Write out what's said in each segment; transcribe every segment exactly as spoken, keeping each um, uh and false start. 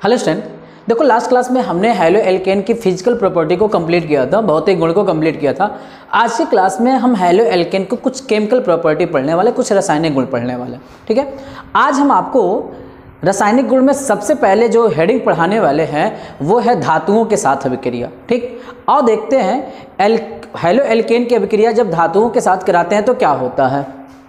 Hello student, देखो last class में हमने हैलो एल्केन की फिजिकल प्रॉपर्टी को कंप्लीट किया था, भौतिक गुण को कंप्लीट किया था। आज की क्लास में हम हैलो एल्केन को कुछ केमिकल प्रॉपर्टी पढ़ने वाले, कुछ रासायनिक गुण पढ़ने वाले। ठीक है, आज हम आपको रासायनिक गुण में सबसे पहले जो हेडिंग पढ़ाने वाले हैं वो है धातुओं के साथ अभिक्रिया। ठीक, और देखते हैं एल हैलो एल्केन की अभिक्रिया जब धातुओं के साथ कराते हैं तो क्या होता है।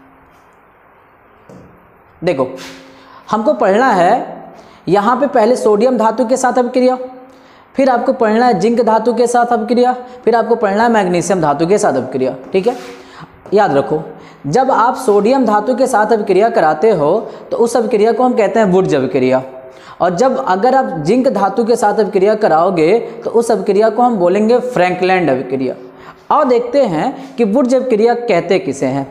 देखो हमको पढ़ना है यहाँ पे पहले सोडियम धातु के साथ अभिक्रिया, फिर आपको पढ़ना है जिंक धातु के साथ अभिक्रिया, फिर आपको पढ़ना है मैग्नीशियम धातु के साथ अभिक्रिया। ठीक है, याद रखो जब आप सोडियम धातु के साथ अभिक्रिया कराते हो तो उस अभिक्रिया को हम कहते हैं वुड्स अभिक्रिया, और जब अगर आप जिंक धातु के साथ अभिक्रिया कराओगे तो उस अभिक्रिया को हम बोलेंगे फ्रैंकलैंड अभिक्रिया। और देखते हैं कि वुड्स अभिक्रिया कहते किसे हैं।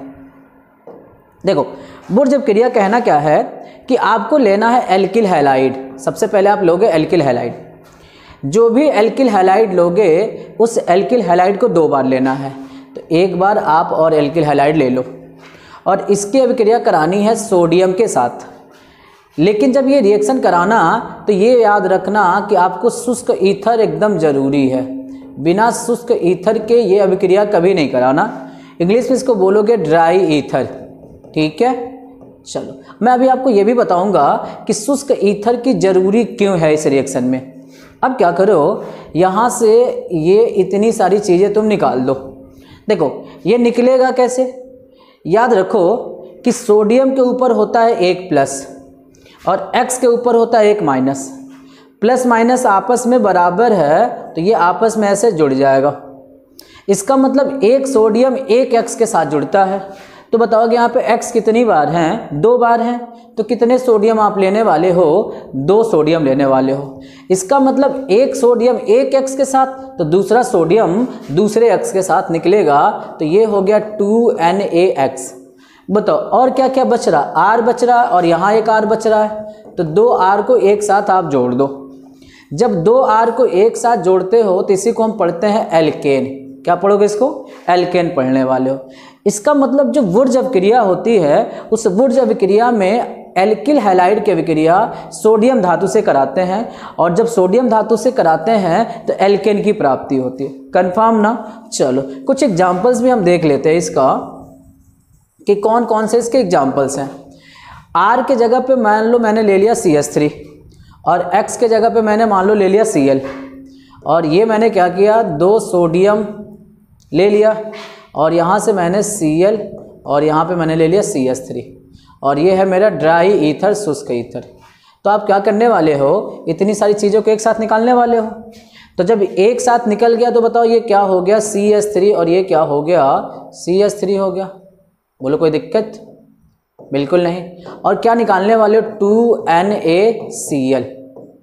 देखो वुड्स अभिक्रिया कहना क्या है कि आपको लेना है एल्किल हैलाइड। सबसे पहले आप लोगे एल्किल हैलाइड। जो भी एल्किल हैलाइड लोगे उस एल्किल हैलाइड को दो बार लेना है, तो एक बार आप और एल्किल हैलाइड ले लो और इसकी अभिक्रिया करानी है सोडियम के साथ। लेकिन जब ये रिएक्शन कराना तो ये याद रखना कि आपको शुष्क ईथर एकदम ज़रूरी है। बिना शुष्क ईथर के ये अभिक्रिया कभी नहीं कराना। इंग्लिश में इसको बोलोगे ड्राई ईथर। ठीक है, चलो मैं अभी आपको ये भी बताऊंगा कि शुष्क ईथर की ज़रूरी क्यों है इस रिएक्शन में। अब क्या करो, यहाँ से ये इतनी सारी चीज़ें तुम निकाल दो। देखो ये निकलेगा कैसे, याद रखो कि सोडियम के ऊपर होता है एक प्लस और एक्स के ऊपर होता है एक माइनस। प्लस माइनस आपस में बराबर है तो ये आपस में ऐसे जुड़ जाएगा। इसका मतलब एक सोडियम एक एक्स के साथ जुड़ता है। तो बताओगे यहाँ पे x कितनी बार हैं, दो बार हैं, तो कितने सोडियम आप लेने वाले हो, दो सोडियम लेने वाले हो। इसका मतलब एक सोडियम एक x के साथ तो दूसरा सोडियम दूसरे x के साथ निकलेगा, तो ये हो गया टू एन ए एक्स। बताओ और क्या क्या बच रहा, R बच रहा है और यहाँ एक R बच रहा है, तो दो R को एक साथ आप जोड़ दो। जब दो R को एक साथ जोड़ते हो तो इसी को हम पढ़ते हैं एल्केन। क्या पढ़ोगे इसको, एल्केन पढ़ने वाले हो। इसका मतलब जो वुड्स अभिक्रिया होती है उस वुड्स अभिक्रिया में एल्किल हैलाइड की अभिक्रिया सोडियम धातु से कराते हैं, और जब सोडियम धातु से कराते हैं तो एल्केन की प्राप्ति होती है। कंफर्म ना। चलो कुछ एग्जांपल्स भी हम देख लेते हैं इसका कि कौन कौन से इसके एग्जांपल्स हैं। आर के जगह पे मान लो मैंने ले लिया सी एस थ्री और एक्स के जगह पे मैंने मान लो ले लिया सी एल, और ये मैंने क्या किया, दो सोडियम ले लिया और यहाँ से मैंने सी एल और यहाँ पे मैंने ले लिया सी एस थ्री, और ये है मेरा ड्राई ईथर, शुष्क ईथर। तो आप क्या करने वाले हो, इतनी सारी चीज़ों को एक साथ निकालने वाले हो। तो जब एक साथ निकल गया तो बताओ ये क्या हो गया, सी एस थ्री, और ये क्या हो गया, सी एस थ्री हो गया। बोलो कोई दिक्कत, बिल्कुल नहीं। और क्या निकालने वाले हो, two N A C L.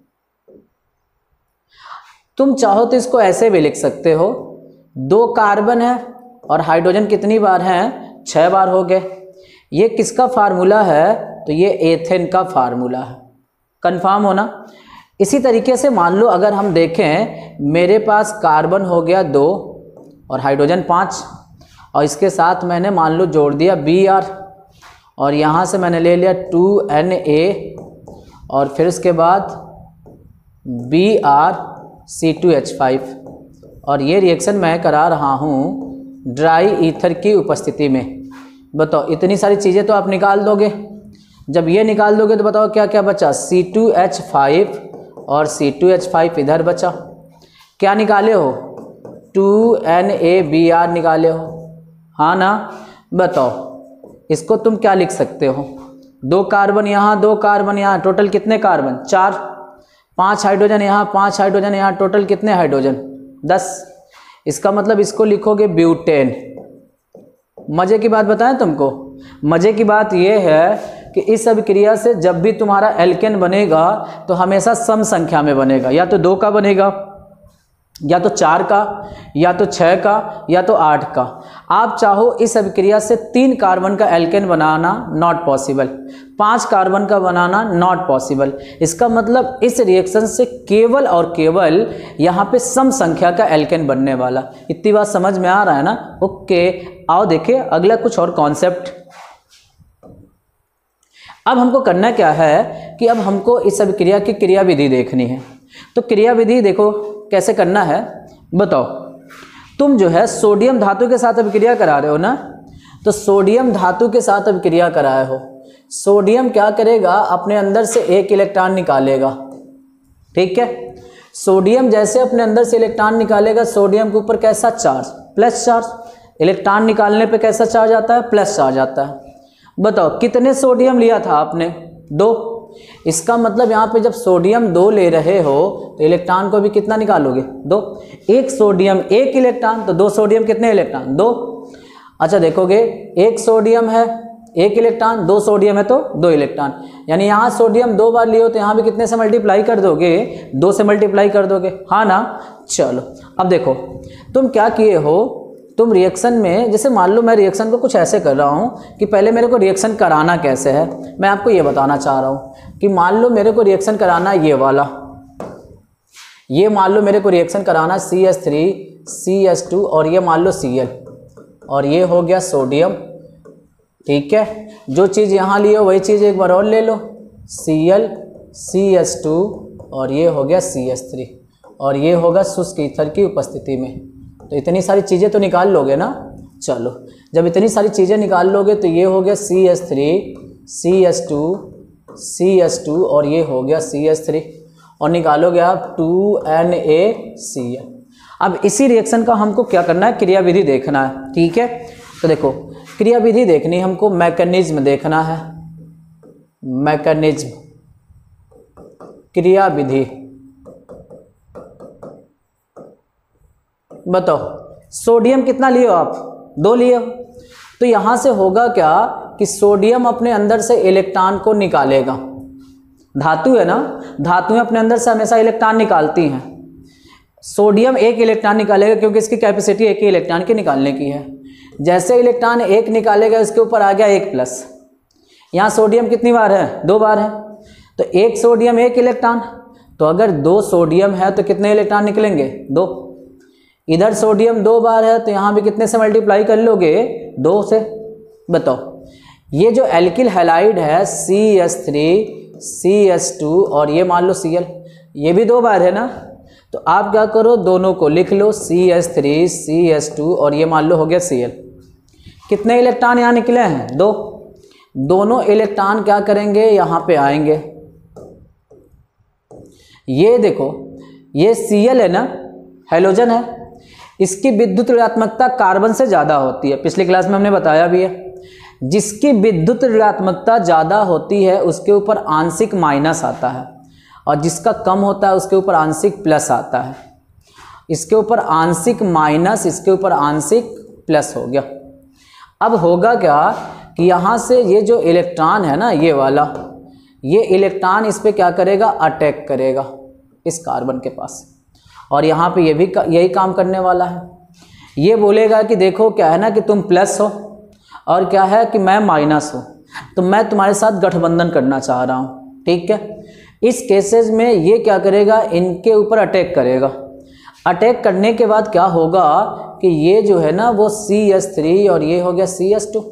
तुम चाहो तो इसको ऐसे भी लिख सकते हो, दो कार्बन है और हाइड्रोजन कितनी बार हैं, छह बार हो गए। ये किसका फार्मूला है, तो ये एथेन का फार्मूला है। कंफर्म होना। इसी तरीके से मान लो अगर हम देखें, मेरे पास कार्बन हो गया दो और हाइड्रोजन पाँच, और इसके साथ मैंने मान लो जोड़ दिया बी आर, और यहाँ से मैंने ले लिया टू एन ए, और फिर उसके बाद B R C two H five, और ये रिएक्शन मैं करा रहा हूँ ड्राई ईथर की उपस्थिति में। बताओ इतनी सारी चीज़ें तो आप निकाल दोगे। जब ये निकाल दोगे तो बताओ क्या क्या बचा, सी टू एच फाइव और सी टू एच फाइव इधर बचा। क्या निकाले हो, two N A B R निकाले हो, हाँ ना। बताओ इसको तुम क्या लिख सकते हो, दो कार्बन यहाँ, दो कार्बन यहाँ, टोटल कितने कार्बन, चार। पाँच हाइड्रोजन यहाँ, पाँच हाइड्रोजन यहाँ, टोटल कितने हाइड्रोजन, दस। इसका मतलब इसको लिखोगे ब्यूटेन। मज़े की बात बताएं तुमको, मज़े की बात यह है कि इस अभिक्रिया से जब भी तुम्हारा एल्केन बनेगा तो हमेशा सम संख्या में बनेगा, या तो दो का बनेगा, या तो चार का, या तो छः का, या तो आठ का। आप चाहो इस अभिक्रिया से तीन कार्बन का एल्केन बनाना, नॉट पॉसिबल। पांच कार्बन का बनाना, नॉट पॉसिबल। इसका मतलब इस रिएक्शन से केवल और केवल यहाँ पे सम संख्या का एल्केन बनने वाला। इतनी बात समझ में आ रहा है ना। ओके, आओ देखिए अगला कुछ और कॉन्सेप्ट। अब हमको करना क्या है कि अब हमको इस अभिक्रिया की क्रियाविधि देखनी है। तो क्रियाविधि देखो कैसे करना है, बताओ। तुम जो है सोडियम धातु के साथ अभिक्रिया करा रहे हो ना, तो सोडियम धातु के साथ अभिक्रिया कराए हो। सोडियम क्या करेगा, अपने अंदर से एक इलेक्ट्रॉन निकालेगा, ठीक है। सोडियम जैसे अपने अंदर से इलेक्ट्रॉन निकालेगा, सोडियम के ऊपर कैसा चार्ज, प्लस चार्ज। इलेक्ट्रॉन निकालने पे कैसा चार्ज आता है, प्लस चार्ज आता है। बताओ कितने सोडियम लिया था आपने, दो। इसका मतलब यहाँ पे जब सोडियम दो ले रहे हो तो इलेक्ट्रॉन को भी कितना निकालोगे, दो। एक सोडियम एक इलेक्ट्रॉन, तो दो सोडियम कितने इलेक्ट्रॉन, दो। अच्छा देखोगे, एक सोडियम है एक इलेक्ट्रॉन, दो सोडियम है तो दो इलेक्ट्रॉन, यानी यहाँ सोडियम दो बार लियो तो यहाँ भी कितने से मल्टीप्लाई कर दोगे, दो से मल्टीप्लाई कर दोगे, हाँ ना। चलो अब देखो, तुम क्या किए हो, तुम रिएक्शन में, जैसे मान लो मैं रिएक्शन को कुछ ऐसे कर रहा हूँ कि पहले मेरे को रिएक्शन कराना कैसे है, मैं आपको ये बताना चाह रहा हूँ कि मान लो मेरे को रिएक्शन कराना ये वाला, ये मान लो मेरे को रिएक्शन कराना C H three C H two और ये मान लो सी एल, और ये हो गया सोडियम, ठीक है। जो चीज़ यहाँ लियो वही चीज़ एक बार और ले लो, C L C H two और ये हो गया सी एच थ्री, और ये होगा शुष्क ईथर की उपस्थिति में। तो इतनी सारी चीज़ें तो निकाल लोगे ना। चलो जब इतनी सारी चीज़ें निकाल लोगे तो ये हो गया C H three C H two C H two और ये हो गया सी एच थ्री, और निकालोगे आप two N A C L. अब इसी रिएक्शन का हमको क्या करना है, क्रियाविधि देखना है, ठीक है। तो देखो क्रियाविधि देखनी हमको, मैकेनिज्म देखना है, मैकेनिज्म क्रियाविधि। बताओ सोडियम कितना लियो आप, दो लियो। तो यहाँ से होगा क्या कि सोडियम अपने अंदर से इलेक्ट्रॉन को निकालेगा, धातु है ना, धातुएं अपने अंदर से हमेशा इलेक्ट्रॉन निकालती हैं। सोडियम एक इलेक्ट्रॉन निकालेगा क्योंकि इसकी कैपेसिटी एक ही इलेक्ट्रॉन की निकालने की है। जैसे इलेक्ट्रॉन एक निकालेगा इसके ऊपर आ गया एक प्लस। यहाँ सोडियम कितनी बार है, दो बार है, तो एक सोडियम एक इलेक्ट्रॉन, तो अगर दो सोडियम है तो कितने इलेक्ट्रॉन निकलेंगे, दो। इधर सोडियम दो बार है तो यहाँ भी कितने से मल्टीप्लाई कर लोगे, दो से। बताओ ये जो एल्किल हैलाइड है C H three C H two और ये मान लो सी एल, ये भी दो बार है ना, तो आप क्या करो दोनों को लिख लो, C H three C H two और ये मान लो हो गया सी एल। कितने इलेक्ट्रॉन यहाँ निकले हैं, दो। दोनों इलेक्ट्रॉन क्या करेंगे, यहाँ पे आएंगे। ये देखो ये सी एल है ना, हैलोजन है, इसकी विद्युत ऋणात्मकता कार्बन से ज़्यादा होती है, पिछली क्लास में हमने बताया भी है। जिसकी विद्युत ऋणात्मकता ज़्यादा होती है उसके ऊपर आंशिक माइनस आता है, और जिसका कम होता है उसके ऊपर आंशिक प्लस आता है। इसके ऊपर आंशिक माइनस, इसके ऊपर आंशिक प्लस हो गया। अब होगा क्या कि यहाँ से ये जो इलेक्ट्रॉन है ना, ये वाला, ये इलेक्ट्रॉन इस पर क्या करेगा, अटैक करेगा इस कार्बन के पास, और यहाँ पे ये भी यही काम करने वाला है। ये बोलेगा कि देखो क्या है ना कि तुम प्लस हो और क्या है कि मैं माइनस हूँ, तो मैं तुम्हारे साथ गठबंधन करना चाह रहा हूँ, ठीक है। इस केसेस में ये क्या करेगा, इनके ऊपर अटैक करेगा। अटैक करने के बाद क्या होगा कि ये जो है ना वो सी एच थ्री और ये हो गया सी एच टू।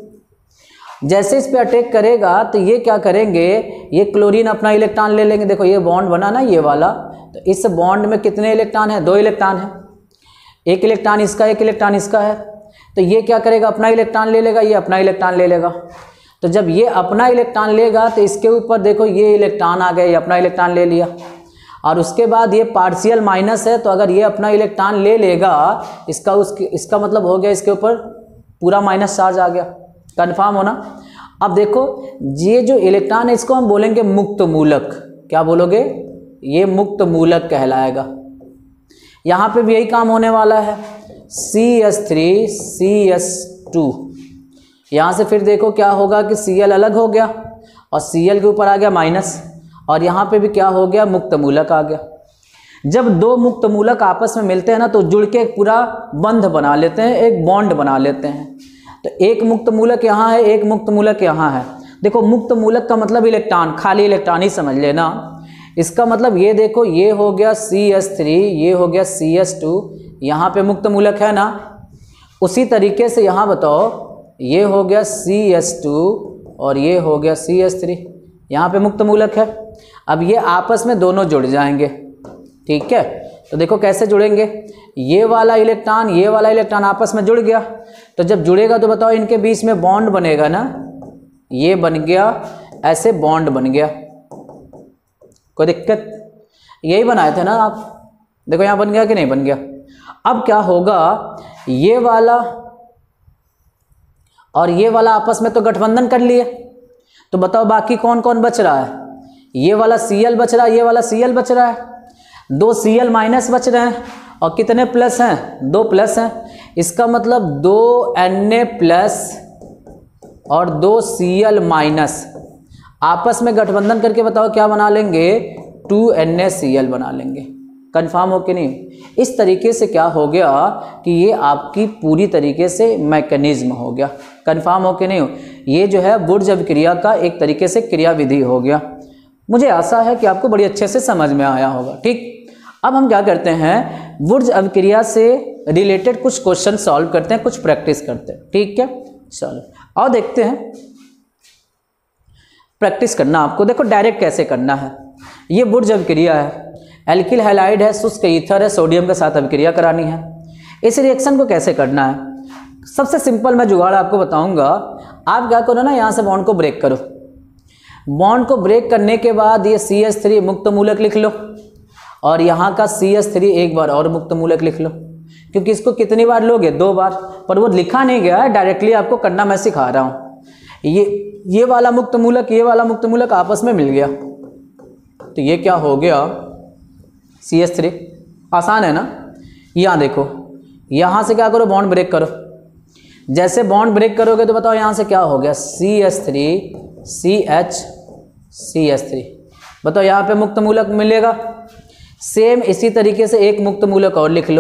जैसे इस पे अटैक करेगा तो ये क्या करेंगे, ये क्लोरीन अपना इलेक्ट्रॉन ले लेंगे। देखो ये बॉन्ड बना ना ये वाला, तो इस बॉन्ड में कितने इलेक्ट्रॉन है, दो इलेक्ट्रॉन है। एक इलेक्ट्रॉन इसका, एक इलेक्ट्रॉन इसका है, तो ये क्या करेगा, अपना इलेक्ट्रॉन ले लेगा, ये अपना इलेक्ट्रॉन ले लेगा। तो जब ये अपना इलेक्ट्रॉन लेगा तो इसके ऊपर देखो ये इलेक्ट्रॉन आ गए, ये अपना इलेक्ट्रॉन ले लिया, और उसके बाद ये पार्शियल माइनस है, तो अगर ये अपना इलेक्ट्रॉन ले लेगा इसका उसके इसका मतलब हो गया इसके ऊपर पूरा माइनस चार्ज आ गया। कन्फर्म होना। अब देखो ये जो इलेक्ट्रॉन है इसको हम बोलेंगे मुक्त मूलक। क्या बोलोगे, ये मुक्त मूलक कहलाएगा। यहाँ पे भी यही काम होने वाला है, C H three C H two. यहाँ से फिर देखो क्या होगा कि Cl अलग हो गया और Cl के ऊपर आ गया माइनस, और यहाँ पे भी क्या हो गया, मुक्त मूलक आ गया। जब दो मुक्त मूलक आपस में मिलते हैं ना तो जुड़ के एक पूरा बंध बना लेते हैं, एक बॉन्ड बना लेते हैं। तो एक मुक्त मूलक यहाँ है, एक मुक्त मूलक यहाँ है। देखो मुक्त मूलक का मतलब इलेक्ट्रॉन, खाली इलेक्ट्रॉन ही समझ लेना। इसका मतलब ये देखो ये हो गया सी एच थ्री, ये हो गया सी एच टू, यहाँ पे मुक्त मूलक है ना। उसी तरीके से यहाँ बताओ ये हो गया सी एच टू और ये हो गया सी एच थ्री, यहाँ पे मुक्त मूलक है। अब ये आपस में दोनों जुड़ जाएंगे, ठीक है। तो देखो कैसे जुड़ेंगे, ये वाला इलेक्ट्रॉन ये वाला इलेक्ट्रॉन आपस में जुड़ गया, तो जब जुड़ेगा तो बताओ इनके बीच में बॉन्ड बनेगा ना, ये बन गया, ऐसे बॉन्ड बन गया, कोई दिक्कत? यही बनाए थे ना आप, देखो यहाँ बन गया कि नहीं बन गया। अब क्या होगा, ये वाला और ये वाला आपस में तो गठबंधन कर लिए, तो बताओ बाकी कौन कौन बच रहा है, ये वाला Cl बच रहा है, ये वाला Cl बच रहा है, दो Cl माइनस बच रहे हैं और कितने प्लस हैं, दो प्लस हैं। इसका मतलब दो Na प्लस और दो Cl माइनस आपस में गठबंधन करके बताओ क्या बना लेंगे, टू NaCl बना लेंगे। कंफर्म हो कि नहीं? इस तरीके से क्या हो गया कि ये आपकी पूरी तरीके से मैकेनिज्म हो गया। कंफर्म हो कि नहीं हो? ये जो है वुर्ज अभिक्रिया का एक तरीके से क्रियाविधि हो गया। मुझे आशा है कि आपको बड़ी अच्छे से समझ में आया होगा। ठीक, अब हम क्या करते हैं, वुर्ज अभिक्रिया से रिलेटेड कुछ क्वेश्चन सॉल्व करते हैं, कुछ प्रैक्टिस करते हैं। ठीक है, चलो और देखते हैं। प्रैक्टिस करना आपको, देखो डायरेक्ट कैसे करना है। ये वुर्ज अभिक्रिया है, एल्किल हैलाइड है, शुष्क ईथर है, सोडियम के साथ अभिक्रिया करानी है। इस रिएक्शन को कैसे करना है, सबसे सिंपल मैं जुगाड़ आपको बताऊंगा। आप क्या करो ना, यहाँ से बॉन्ड को ब्रेक करो। बॉन्ड को ब्रेक करने के बाद ये सी एच थ्री मुक्त मूलक लिख लो और यहाँ का सी एच थ्री एक बार और मुक्त मूलक लिख लो, क्योंकि इसको कितनी बार लोगे, दो बार, पर वो लिखा नहीं गया है, डायरेक्टली आपको करना मैं सिखा रहा हूँ। ये ये वाला मुक्त मूलक ये वाला मुक्त मूलक आपस में मिल गया, तो ये क्या हो गया, सी एच थ्री। आसान है ना? यहाँ देखो, यहाँ से क्या करो, बॉन्ड ब्रेक करो। जैसे बॉन्ड ब्रेक करोगे तो बताओ यहाँ से क्या हो गया, C H three C H C H three. बताओ यहाँ पे मुक्त मूलक मिलेगा। सेम इसी तरीके से एक मुक्त मूलक और लिख लो।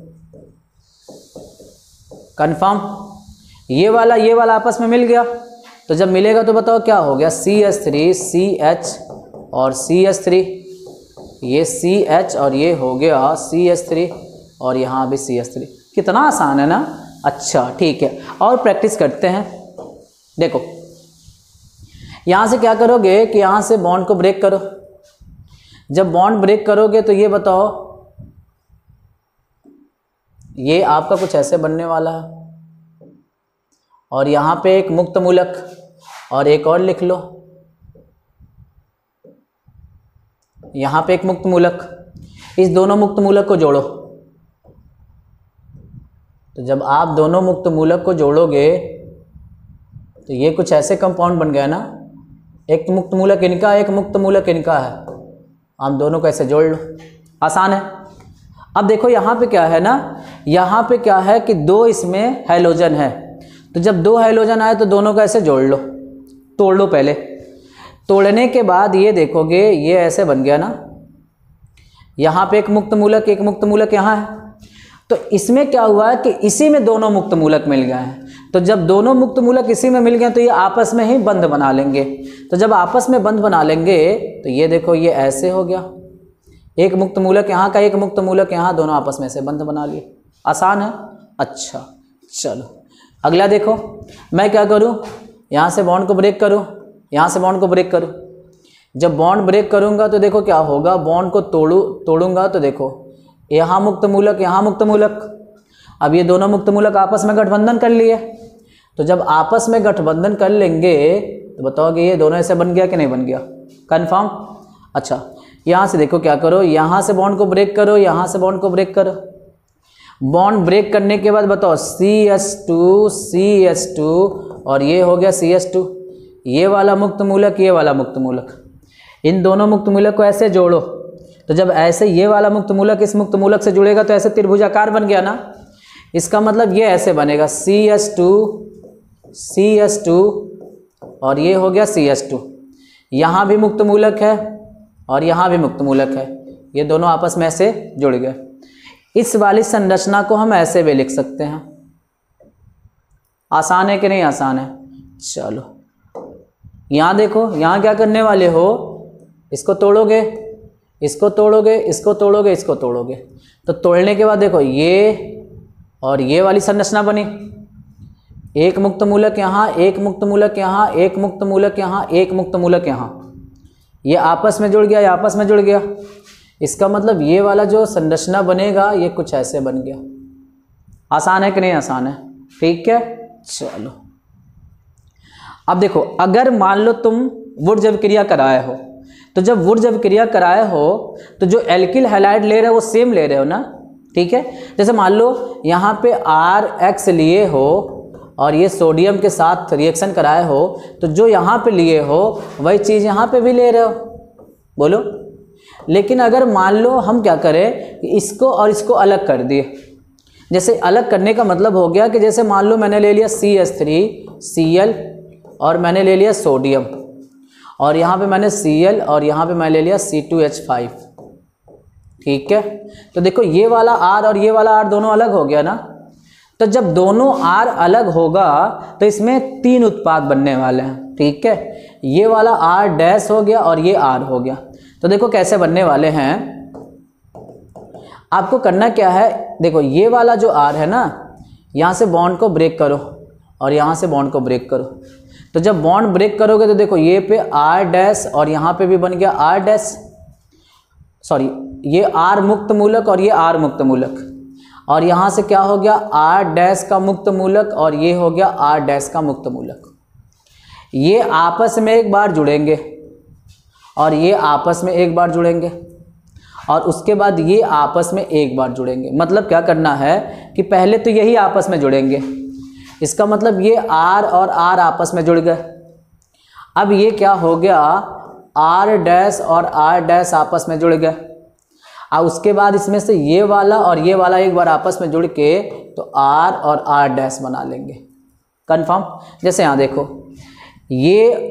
कंफर्म? ये वाला ये वाला आपस में मिल गया, तो जब मिलेगा तो बताओ क्या हो गया, C H three C H और सी एच थ्री, ये सी एच और ये हो गया सी एच थ्री और यहाँ भी सी एच थ्री। कितना आसान है ना? अच्छा ठीक है, और प्रैक्टिस करते हैं। देखो यहाँ से क्या करोगे कि यहाँ से बॉन्ड को ब्रेक करो। जब बॉन्ड ब्रेक करोगे तो ये बताओ, ये आपका कुछ ऐसे बनने वाला है और यहाँ पे एक मुक्त मूलक और एक और लिख लो, यहाँ पे एक मुक्त मूलक। इस दोनों मुक्त मूलक को जोड़ो, तो जब आप दोनों मुक्त मूलक को जोड़ोगे तो ये कुछ ऐसे कंपाउंड बन गया ना, एक मुक्त मूलक इनका एक मुक्त मूलक इनका है, हम दोनों को ऐसे जोड़ लो। आसान है। अब देखो यहाँ पे क्या है ना, यहाँ पे क्या है कि दो इसमें हैलोजन है, तो जब दो हैलोजन आए तो दोनों को ऐसे जोड़ लो, तोड़ लो। पहले तोड़ने के बाद ये देखोगे ये ऐसे बन गया ना, यहाँ पे एक मुक्त मूलक एक मुक्त मूलक यहाँ है, तो इसमें क्या हुआ है कि इसी में दोनों मुक्त मूलक मिल गए हैं। तो जब दोनों मुक्त मूलक इसी में मिल गए तो ये आपस में ही बंध बना लेंगे। तो जब आपस में बंध बना लेंगे तो ये देखो ये ऐसे हो गया, एक मुक्त मूलक यहाँ का एक मुक्त मूलक यहाँ, दोनों आपस में से बंध बना लिए। आसान है। अच्छा चलो अगला देखो, मैं क्या करूँ, यहाँ से बॉन्ड को ब्रेक करूँ, यहाँ से बॉन्ड को ब्रेक करूँ। जब बॉन्ड ब्रेक करूँगा तो देखो क्या होगा, बॉन्ड को तोड़ू तोड़ूंगा तो देखो यहाँ मुक्त मूलक यहाँ मुक्त मूलक। अब ये दोनों मुक्त मूलक आपस में गठबंधन कर लिए, तो जब आपस में गठबंधन कर लेंगे तो बताओगे ये दोनों ऐसे बन गया कि नहीं बन गया? कंफर्म? अच्छा यहाँ से देखो क्या करो, यहाँ से बॉन्ड को ब्रेक करो, यहाँ से बॉन्ड को ब्रेक करो। बॉन्ड ब्रेक करने के बाद बताओ C H two C H two और ये हो गया सी एच टू। ये वाला मुक्त मूलक ये वाला मुक्त मूलक, इन दोनों मुक्त मूलक को ऐसे जोड़ो, तो जब ऐसे ये वाला मुक्त मूलक इस मुक्त मूलक से जुड़ेगा तो ऐसे त्रिभुजाकार बन गया ना। इसका मतलब ये ऐसे बनेगा C H two C H two और ये हो गया सी एच टू। यहाँ भी मुक्त मूलक है और यहाँ भी मुक्त मूलक है, ये दोनों आपस में ऐसे जुड़ गए। इस वाली संरचना को हम ऐसे भी लिख सकते हैं। आसान है कि नहीं? आसान है। चलो यहाँ देखो, यहाँ क्या करने वाले हो, इसको तोड़ोगे इसको तोड़ोगे इसको तोड़ोगे इसको तोड़ोगे, तो तोड़ने के बाद देखो ये और ये वाली संरचना बनी। एक मुक्त मूलक यहाँ एक मुक्त मूलक यहाँ एक मुक्त मूलक यहाँ एक मुक्त मूलक यहाँ, ये आपस में जुड़ गया, ये आपस में जुड़ गया। इसका मतलब ये वाला जो संरचना बनेगा ये कुछ ऐसे बन गया। आसान है कि नहीं आसान है? ठीक है, चलो अब देखो, अगर मान लो तुम वुड्स अभिक्रिया कराए हो, तो जब वुड्स अभिक्रिया कराए हो तो जो एल्किल हैलाइड ले रहे हो वो सेम ले रहे हो ना, ठीक है। जैसे मान लो यहाँ पे आर एक्स लिए हो और ये सोडियम के साथ रिएक्शन कराए हो, तो जो यहाँ पे लिए हो वही चीज़ यहाँ पे भी ले रहे हो, बोलो। लेकिन अगर मान लो हम क्या करें कि इसको और इसको अलग कर दिए, जैसे अलग करने का मतलब हो गया कि जैसे मान लो मैंने ले लिया C S three C L और मैंने ले लिया सोडियम, और यहाँ पे मैंने सी एल और यहाँ पे मैं ले लिया सी टू एच फाइव, ठीक है। तो देखो ये वाला R और ये वाला R दोनों अलग हो गया ना। तो जब दोनों R अलग होगा तो इसमें तीन उत्पाद बनने वाले हैं, ठीक है। ये वाला R डैश हो गया और ये R हो गया। तो देखो कैसे बनने वाले हैं, आपको करना क्या है, देखो ये वाला जो R है ना, यहाँ से बॉन्ड को ब्रेक करो और यहाँ से बॉन्ड को ब्रेक करो। तो जब बॉन्ड ब्रेक करोगे तो देखो ये पे R डैश और यहाँ पे भी बन गया R डैश, सॉरी ये R मुक्त मूलक और ये R मुक्त मूलक, और यहाँ से क्या हो गया R डैश का मुक्त मूलक और ये हो गया R डैश का मुक्त मूलक। ये आपस में एक बार जुड़ेंगे और ये आपस में एक बार जुड़ेंगे और उसके बाद ये आपस में एक बार जुड़ेंगे। मतलब क्या करना है कि पहले तो यही आपस में जुड़ेंगे, इसका मतलब ये R और R आपस में जुड़ गए। अब ये क्या हो गया, R डैश और R डैश आपस में जुड़ गए, और उसके बाद इसमें से ये वाला और ये वाला एक बार आपस में जुड़ के तो R और R डैश बना लेंगे, कंफर्म। जैसे यहाँ देखो ये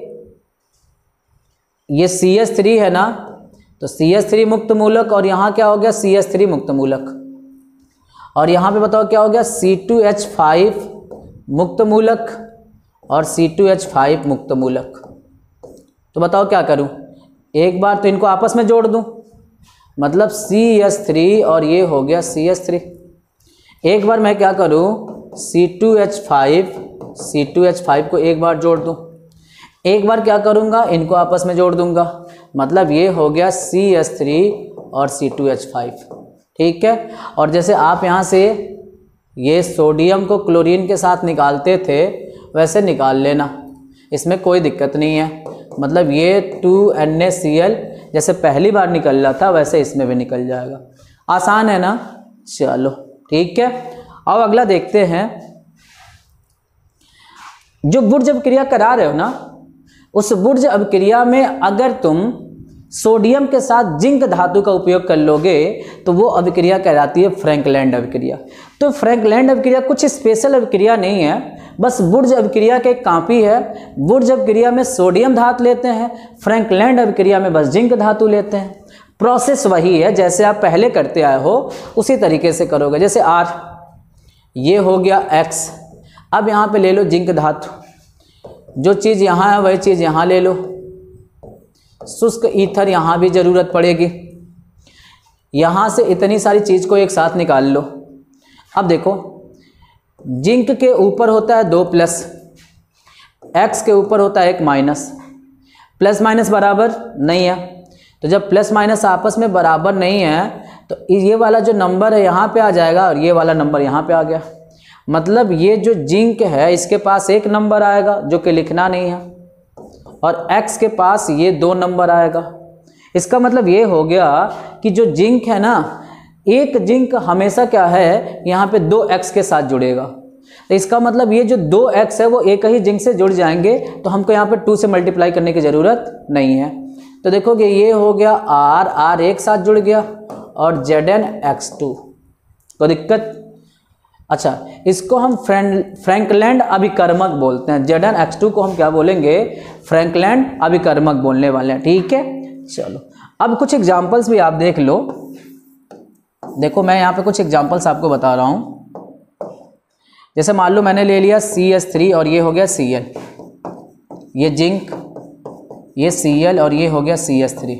ये सी एच थ्री है ना, तो सी एच थ्री मुक्त मूलक और यहाँ क्या हो गया सी एच थ्री मुक्त मूलक, और यहाँ पे बताओ क्या हो गया सी टू एच फाइव मुक्त मूलक और सी टू एच फाइव मुक्त मूलक। तो बताओ क्या करूँ, एक बार तो इनको आपस में जोड़ दूँ, मतलब सी एच थ्री और ये हो गया सी एच थ्री। एक बार मैं क्या करूँ C two H five C two H five को एक बार जोड़ दूँ, एक बार क्या करूँगा इनको आपस में जोड़ दूँगा, मतलब ये हो गया सी एच थ्री और सी टू एच फाइव, ठीक है। और जैसे आप यहाँ से ये सोडियम को क्लोरीन के साथ निकालते थे वैसे निकाल लेना, इसमें कोई दिक्कत नहीं है। मतलब ये two N A C L जैसे पहली बार निकल रहा था वैसे इसमें भी निकल जाएगा, आसान है ना। चलो ठीक है, अब अगला देखते हैं। जो वुड्स अभिक्रिया करा रहे हो ना, उस वुड्स अभिक्रिया में अगर तुम सोडियम के साथ जिंक धातु का उपयोग कर लोगे तो वो अभिक्रिया कहलाती है फ्रैंकलैंड अभिक्रिया। तो फ्रैंकलैंड अभिक्रिया कुछ स्पेशल अभिक्रिया नहीं है, बस वुड्स अभिक्रिया के एक कॉपी है। वुड्स अभिक्रिया में सोडियम धातु लेते हैं, फ्रैंकलैंड अभिक्रिया में बस जिंक धातु लेते हैं। प्रोसेस वही है जैसे आप पहले करते आए हो उसी तरीके से करोगे। जैसे R ये हो गया X, अब यहाँ पे ले लो जिंक धातु, जो चीज़ यहाँ है वही चीज़ यहाँ ले लो। शुष्क ईथर यहाँ भी ज़रूरत पड़ेगी, यहाँ से इतनी सारी चीज़ को एक साथ निकाल लो। अब देखो जिंक के ऊपर होता है दो प्लस, एक्स के ऊपर होता है एक माइनस, प्लस माइनस बराबर नहीं है। तो जब प्लस माइनस आपस में बराबर नहीं है तो ये वाला जो नंबर है यहाँ पे आ जाएगा और ये वाला नंबर यहाँ पे आ गया। मतलब ये जो जिंक है इसके पास एक नंबर आएगा जो कि लिखना नहीं है, और एक्स के पास ये दो नंबर आएगा। इसका मतलब ये हो गया कि जो जिंक है ना, एक जिंक हमेशा क्या है यहाँ पे दो एक्स के साथ जुड़ेगा। तो इसका मतलब ये जो दो एक्स है वो एक ही जिंक से जुड़ जाएंगे, तो हमको यहाँ पे टू से मल्टीप्लाई करने की ज़रूरत नहीं है। तो देखोगे ये हो गया आर, आर एक साथ जुड़ गया और जेड एन एक्स टू, कोई दिक्कत? अच्छा, इसको हम फ्रैंक फ्रैंकलैंड अभिकर्मक बोलते हैं। जेड एन एक्स टू को हम क्या बोलेंगे? फ्रैंकलैंड अभिकर्मक बोलने वाले हैं, ठीक है। चलो अब कुछ एग्जांपल्स भी आप देख लो। देखो मैं यहाँ पे कुछ एग्जांपल्स आपको बता रहा हूँ। जैसे मान लो मैंने ले लिया सी एच थ्री और ये हो गया सी एल, ये जिंक, ये सी एल और ये हो गया सी एच थ्री।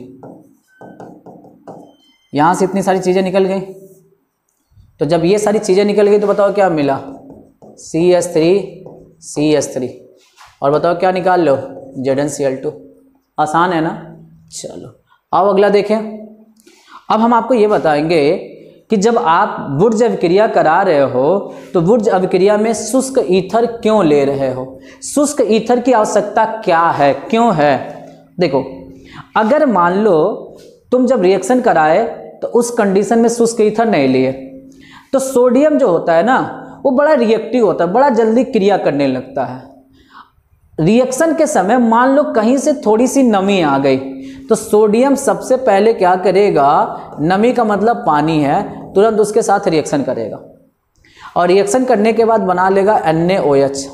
यहाँ से इतनी सारी चीज़ें निकल गई। तो जब ये सारी चीज़ें निकल गई तो बताओ क्या मिला? C H three C H three, और बताओ क्या निकाल लो? Z N C L two. आसान है ना। चलो आओ अगला देखें। अब हम आपको ये बताएंगे कि जब आप वुड्ज अभिक्रिया करा रहे हो तो वुड्ज अभिक्रिया में शुष्क ईथर क्यों ले रहे हो, शुष्क ईथर की आवश्यकता क्या है, क्यों है। देखो अगर मान लो तुम जब रिएक्शन कराए तो उस कंडीशन में शुष्क ईथर नहीं लिए तो सोडियम जो होता है ना वो बड़ा रिएक्टिव होता है, बड़ा जल्दी क्रिया करने लगता है। रिएक्शन के समय मान लो कहीं से थोड़ी सी नमी आ गई तो सोडियम सबसे पहले क्या करेगा, नमी का मतलब पानी है, तुरंत उसके साथ रिएक्शन करेगा और रिएक्शन करने के बाद बना लेगा एन ए ओ एच,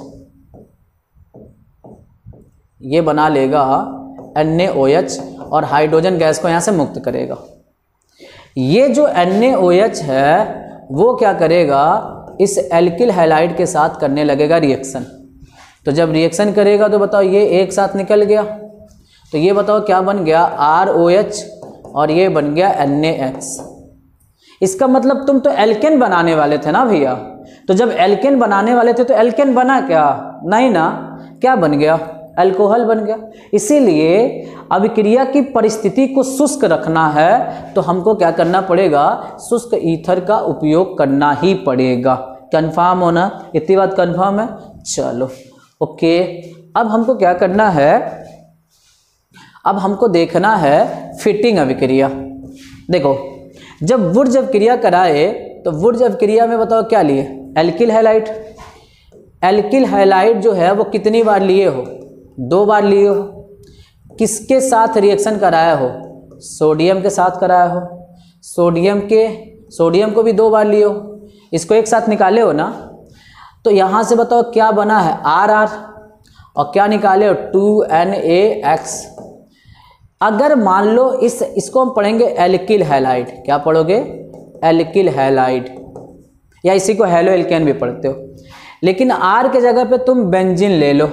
ये बना लेगा एन ए ओ एच और हाइड्रोजन गैस को यहाँ से मुक्त करेगा। ये जो एन ए ओ एच है वो क्या करेगा, इस एल्किल हैलाइड के साथ करने लगेगा रिएक्शन। तो जब रिएक्शन करेगा तो बताओ ये एक साथ निकल गया, तो ये बताओ क्या बन गया, आर ओ एच और ये बन गया एन ए एक्स। इसका मतलब तुम तो एल्केन बनाने वाले थे ना भैया, तो जब एल्केन बनाने वाले थे तो एल्केन बना क्या, नहीं ना, क्या बन गया, अल्कोहल बन गया। इसीलिए अभिक्रिया की परिस्थिति को शुष्क रखना है तो हमको क्या करना पड़ेगा, शुष्क ईथर का उपयोग करना ही पड़ेगा। कंफर्म होना, इतनी बात कंफर्म है। चलो ओके, अब हमको क्या करना है, अब हमको देखना है फिटिंग अभिक्रिया। देखो जब वुड्ज अभिक्रिया कराए तो वुड्ज अभिक्रिया में बताओ क्या लिए, एल्किल हैलाइड। एल्किल हैलाइड जो है वो कितनी बार लिए हो, दो बार लिए हो। किसके साथ रिएक्शन कराया हो, सोडियम के साथ कराया हो। सोडियम के सोडियम को भी दो बार लिए हो, इसको एक साथ निकाले हो ना, तो यहाँ से बताओ क्या बना है, आर आर, और क्या निकाले हो, टू एन ए एक्स। अगर मान लो इस इसको हम पढ़ेंगे एल्किल हैलाइड, क्या पढ़ोगे, एल्किल हैलाइड, या इसी को हेलो एल्केन भी पढ़ते हो, लेकिन आर के जगह पे तुम बेंजीन ले लो,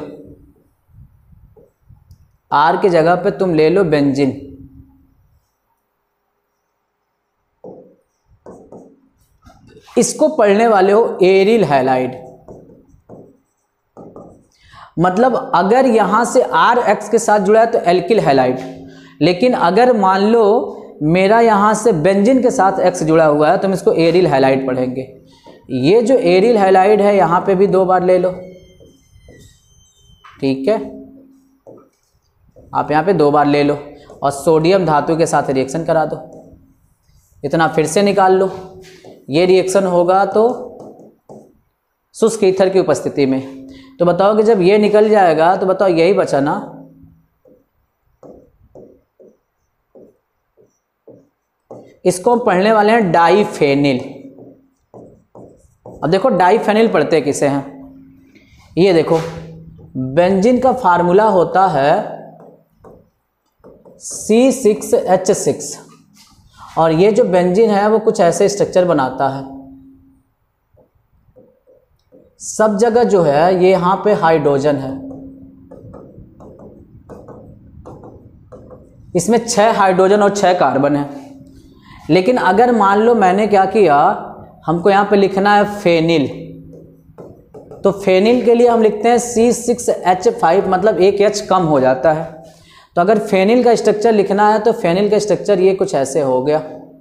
आर के जगह पे तुम ले लो बेंजीन। इसको पढ़ने वाले हो एरिल हैलाइड। मतलब अगर यहां से आर एक्स के साथ जुड़ा है तो एल्किल हैलाइड, लेकिन अगर मान लो मेरा यहां से बेंजीन के साथ एक्स जुड़ा हुआ है तो हम इसको एरिल हैलाइड पढ़ेंगे। ये जो एरिल हैलाइड है यहां पे भी दो बार ले लो, ठीक है, आप यहां पे दो बार ले लो और सोडियम धातु के साथ रिएक्शन करा दो। इतना फिर से निकाल लो, ये रिएक्शन होगा तो शुष्क ईथर की उपस्थिति में। तो बताओ कि जब ये निकल जाएगा तो बताओ यही बचा ना, इसको हम पढ़ने वाले हैं डाइफेनिल। अब देखो डाइफेनिल पढ़ते किसे हैं, ये देखो बेंजीन का फार्मूला होता है सी सिक्स एच सिक्स और ये जो बेंजीन है वो कुछ ऐसे स्ट्रक्चर बनाता है। सब जगह जो है ये यहाँ पे हाइड्रोजन है, इसमें छह हाइड्रोजन और छह कार्बन है। लेकिन अगर मान लो मैंने क्या किया, हमको यहाँ पे लिखना है फेनिल, तो फेनिल के लिए हम लिखते हैं सी सिक्स एच फाइव, मतलब एक एच कम हो जाता है। तो अगर फेनिल का स्ट्रक्चर लिखना है तो फेनिल का स्ट्रक्चर ये कुछ ऐसे हो गया,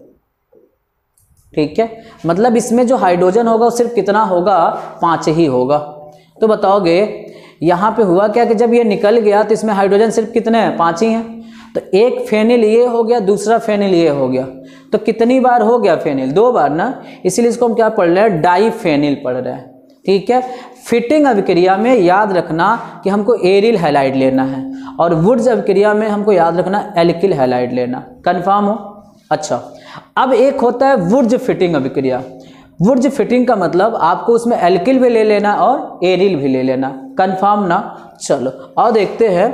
ठीक है। मतलब इसमें जो हाइड्रोजन होगा वो सिर्फ कितना होगा, पाँच ही होगा। तो बताओगे यहाँ पे हुआ क्या कि जब ये निकल गया तो इसमें हाइड्रोजन सिर्फ कितने हैं, पाँच ही हैं। तो एक फेनिल ये हो गया, दूसरा फेनिल ये हो गया, तो कितनी बार हो गया फेनिल, दो बार ना, इसीलिए इसको हम क्या पढ़ रहे हैं, डाइफेनिल पढ़ रहे हैं, ठीक है। फिटिंग अभिक्रिया में याद रखना कि हमको एरिल हैलाइड लेना है और वुड्स अभिक्रिया में हमको याद रखना एल्किल हैलाइड लेना। कंफर्म हो? अच्छा, अब एक होता है वुड्स फिटिंग अभिक्रिया। वुड्स फिटिंग का मतलब आपको उसमें एल्किल भी ले लेना और एरिल भी ले लेना। कंफर्म ना? चलो और देखते हैं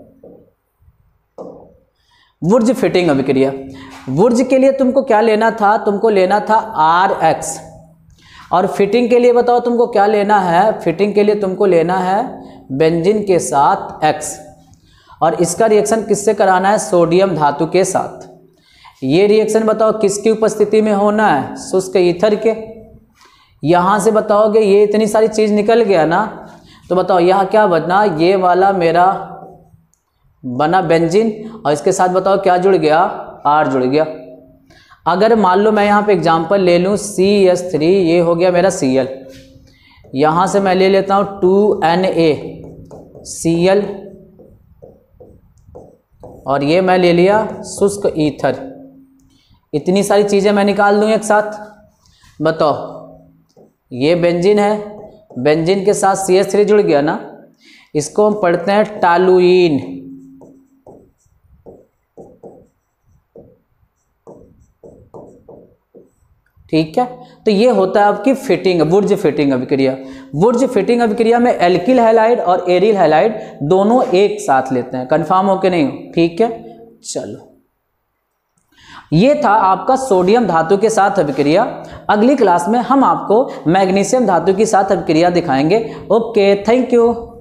वुड्स फिटिंग अभिक्रिया। वुड्स के लिए तुमको क्या लेना था, तुमको लेना था आर एक्स, और फिटिंग के लिए बताओ तुमको क्या लेना है, फिटिंग के लिए तुमको लेना है बेंजीन के साथ एक्स, और इसका रिएक्शन किससे कराना है, सोडियम धातु के साथ। ये रिएक्शन बताओ किसकी उपस्थिति में होना है, शुष्क ईथर के। यहाँ से बताओगे ये इतनी सारी चीज़ निकल गया ना, तो बताओ यहाँ क्या बचना, ये वाला मेरा बना बेंजीन, और इसके साथ बताओ क्या जुड़ गया, आर जुड़ गया। अगर मान लो मैं यहाँ पे एग्जांपल ले लूँ सी एस थ्री, ये हो गया मेरा सी एल, यहाँ से मैं ले लेता हूँ two N A C L, और ये मैं ले लिया शुष्क ईथर। इतनी सारी चीज़ें मैं निकाल दूँ एक साथ, बताओ ये बेंजीन है, बेंजीन के साथ सी एच थ्री जुड़ गया ना, इसको हम पढ़ते हैं टालुइन। ठीक है, तो ये होता है आपकी फिटिंग, वुर्ज फिटिंग अभिक्रिया। वुर्ज फिटिंग अभिक्रिया में एल्किल हैलाइड और एरिल हैलाइड दोनों एक साथ लेते हैं। कंफर्म हो के नहीं? ठीक है, चलो ये था आपका सोडियम धातु के साथ अभिक्रिया। अगली क्लास में हम आपको मैग्नीशियम धातु के साथ अभिक्रिया दिखाएंगे। Okay, thank you.